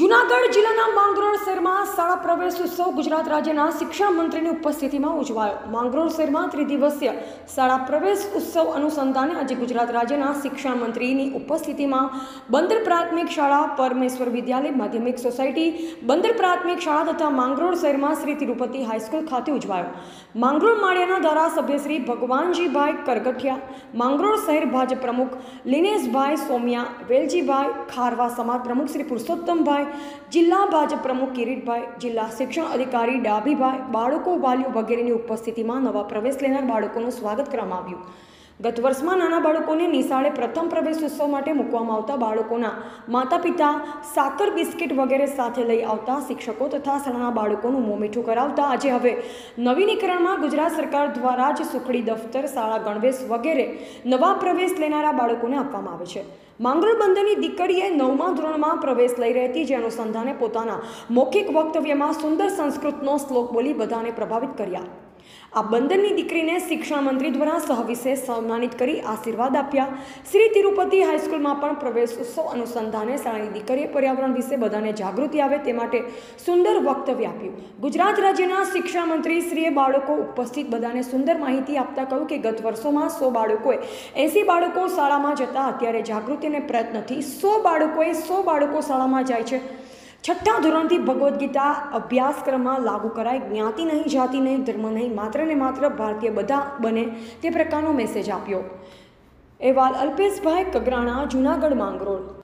જૂનાગઢ જિલ્લાના માંગરોળ શહેરમાં શાળા પ્રવેશ ઉત્સવ ગુજરાત રાજ્યના શિક્ષણ મંત્રીની ઉપસ્થિતિમાં ઉજવાયો। માંગરોળ શહેરમાં ત્રિદિવસીય શાળા પ્રવેશ ઉત્સવ અનુસંધાને આજે ગુજરાત રાજ્યના શિક્ષણ મંત્રીની ઉપસ્થિતિમાં બંદર પ્રાથમિક શાળા, પરમેશ્વર વિદ્યાલય માધ્યમિક સોસાયટી, બંદર પ્રાથમિક શાળા તથા માંગરોળ શહેરમાં શ્રી તિરુપતિ હાઈસ્કૂલ ખાતે ઉજવાયો। માંગરોળ માળિયાના ધારાસભ્ય શ્રી ભગવાનજીભાઈ કરગઠિયા, માંગરોળ શહેર ભાજપ પ્રમુખ લિનેશભાઈ સોમિયા, વેલજીભાઈ ખારવા સમાજ પ્રમુખ શ્રી પુરુષોત્તમભાઈ, જિલ્લા ભાજપ પ્રમુખ કિરીટભાઈ, જિલ્લા શિક્ષણ અધિકારી ડાભીભાઈ, બાળકો, વાલીઓ વગેરેની ઉપસ્થિતિમાં નવા પ્રવેશ લેનાર બાળકોનું સ્વાગત કરવામાં આવ્યું। ગત વર્ષમાં નાના બાળકોને નિશાળે પ્રથમ પ્રવેશ ઉત્સવ માટે મૂકવામાં આવતા બાળકોના માતા પિતા સાકર બિસ્કિટ વગેરે સાથે લઈ આવતા શિક્ષકો તથા શાળાના બાળકોનું મોં મીઠું કરાવતા આજે હવે નવીનીકરણમાં ગુજરાત સરકાર દ્વારા જ સુખડી, દફતર, શાળા ગણવેશ વગેરે નવા પ્રવેશ લેનારા બાળકોને આપવામાં આવે છે। માંગરોળ બંદરની દીકરીએ 9મા ધોરણમાં પ્રવેશ લઈ રહી હતી, જે અનુસંધાને પોતાના મૌખિક વક્તવ્યમાં સુંદર સંસ્કૃતનો શ્લોક બોલી બધાને પ્રભાવિત કર્યા। આ બંદરની દીકરીને શિક્ષણ મંત્રી દ્વારા સહવિશેષ સન્માનિત કરી આશીર્વાદ આપ્યા। શ્રી તિરુપતિ હાઈસ્કૂલમાં પણ પ્રવેશ ઉત્સવ અનુસંધાને શાળાની દીકરીએ પર્યાવરણ વિશે બધાને જાગૃતિ આવે તે માટે સુંદર વક્તવ્ય આપ્યું। ગુજરાત રાજ્યના શિક્ષણ મંત્રી શ્રીએ બાળકો ઉપસ્થિત બધાને સુંદર માહિતી આપતા કહ્યું કે ગત વર્ષોમાં 100 બાળકોએ 80 બાળકો શાળામાં જતા, અત્યારે જાગૃતિ અને પ્રયત્નથી 100 બાળકો શાળામાં જાય છે। 6ઠ્ઠા ધોરણથી ભગવદ્ ગીતા અભ્યાસક્રમમાં લાગુ કરાય। જ્ઞાતિ નહીં, જાતિ નહીં, ધર્મ નહીં, માત્ર ને માત્ર ભારતીય બધા બને તે પ્રકારનો મેસેજ આપ્યો। અહેવાલ અલ્પેશભાઈ કગરાણા, જૂનાગઢ માંગરોળ।